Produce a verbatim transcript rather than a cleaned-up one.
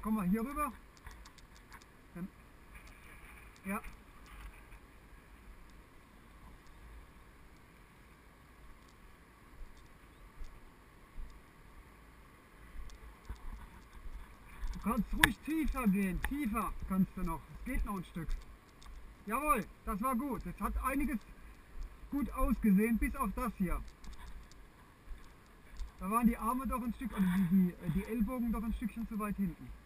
komm mal hier rüber. Dann, ja. Du kannst ruhig tiefer gehen, tiefer kannst du noch. Es geht noch ein Stück. Jawohl, das war gut. Es hat einiges gut ausgesehen, bis auf das hier. Da waren die Arme doch ein Stück, also die, die, die Ellbogen doch ein Stückchen zu weit hinten.